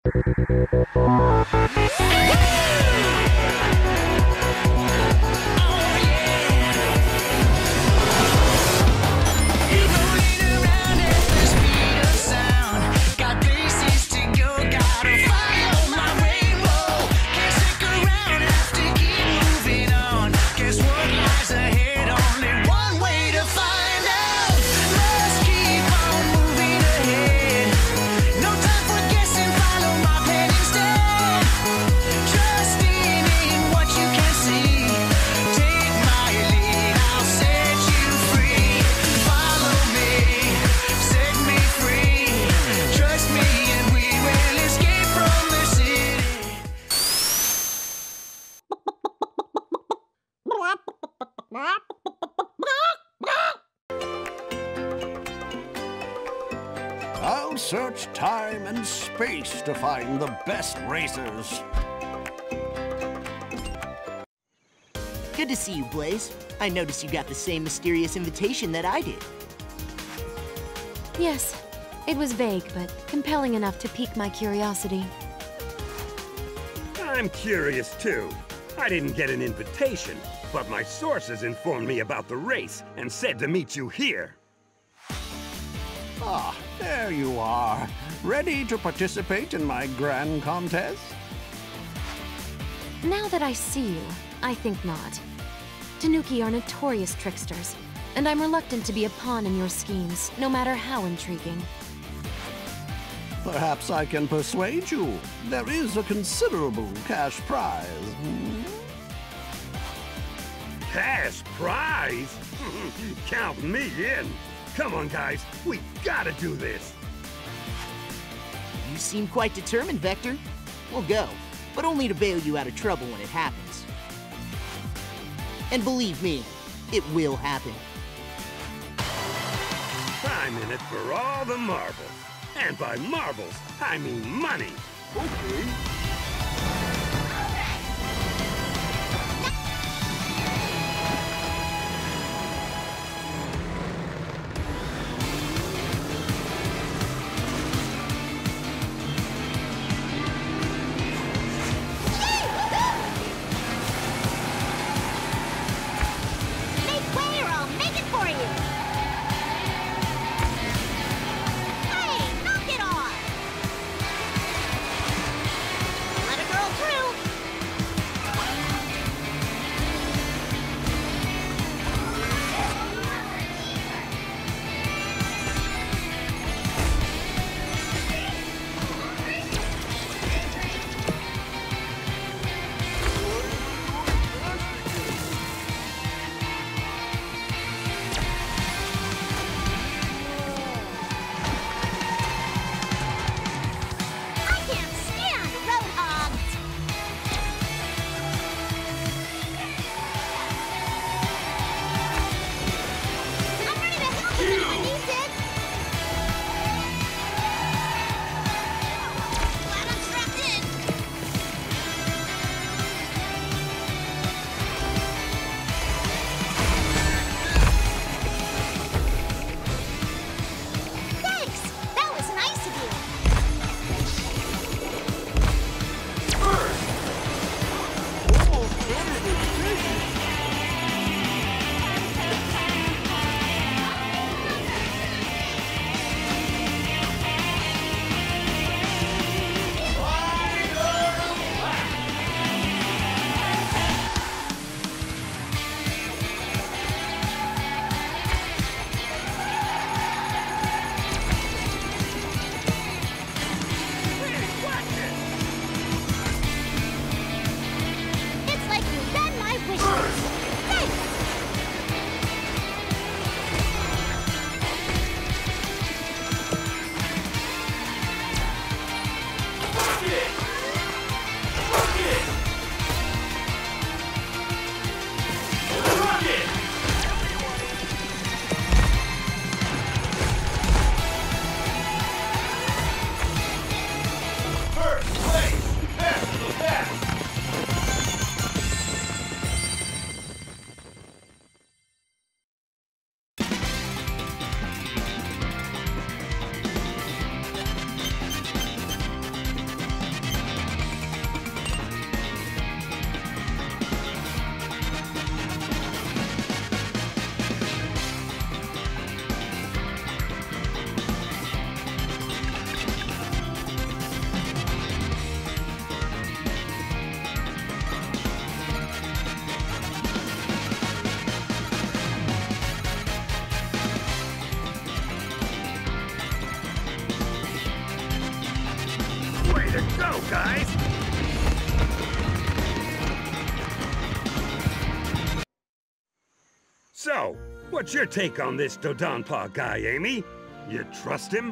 I'll search time and space to find the best racers. Good to see you, Blaze. I noticed you got the same mysterious invitation that I did. Yes, it was vague, but compelling enough to pique my curiosity. I'm curious, too. I didn't get an invitation, but my sources informed me about the race and said to meet you here. Ah, there you are. Ready to participate in my grand contest? Now that I see you, I think not. Tanuki are notorious tricksters, and I'm reluctant to be a pawn in your schemes, no matter how intriguing. Perhaps I can persuade you. There is a considerable cash prize. Cash prize? Count me in. Come on, guys. We gotta do this. You seem quite determined, Vector. We'll go, but only to bail you out of trouble when it happens. And believe me, it will happen. I'm in it for all the marbles. And by marbles, I mean money. Okay. to go, guys! So, what's your take on this Dodonpaw guy, Amy? You trust him?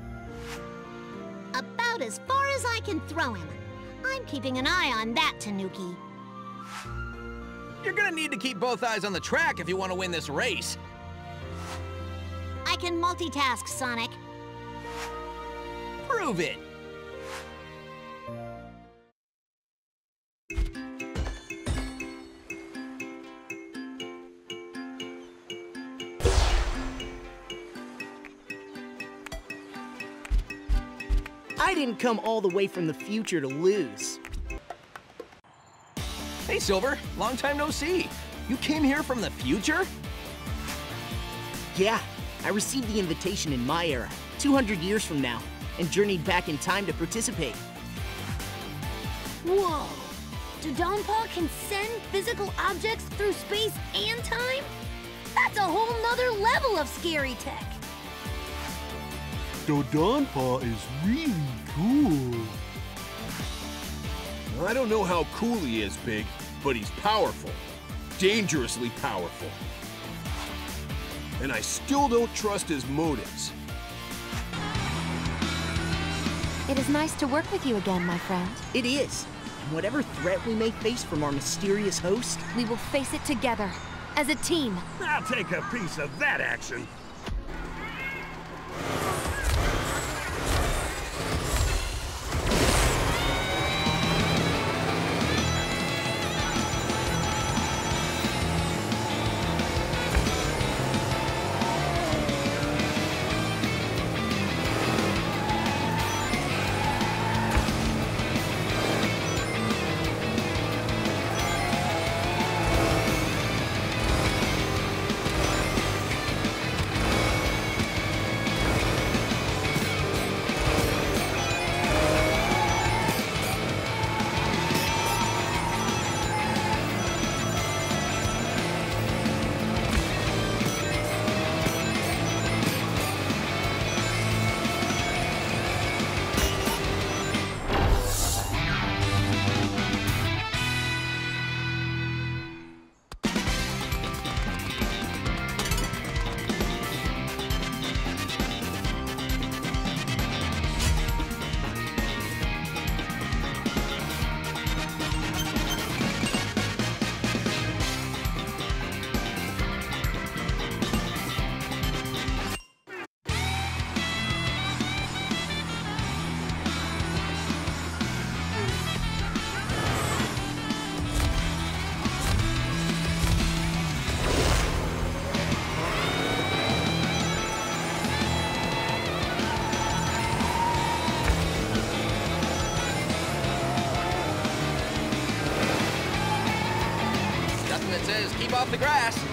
About as far as I can throw him. I'm keeping an eye on that, Tanuki. You're gonna need to keep both eyes on the track if you want to win this race. I can multitask, Sonic. Prove it. I didn't come all the way from the future to lose. Hey, Silver. Long time no see. You came here from the future? Yeah, I received the invitation in my era, 200 years from now, and journeyed back in time to participate. Whoa! Dodonpaw can send physical objects through space and time? That's a whole nother level of scary tech. Dodonpaw is really cool. I don't know how cool he is, Big, but he's powerful. Dangerously powerful. And I still don't trust his motives. It is nice to work with you again, my friend. It is. And whatever threat we may face from our mysterious host, We will face it together, as a team. I'll take a piece of that action. Nothing that says keep off the grass.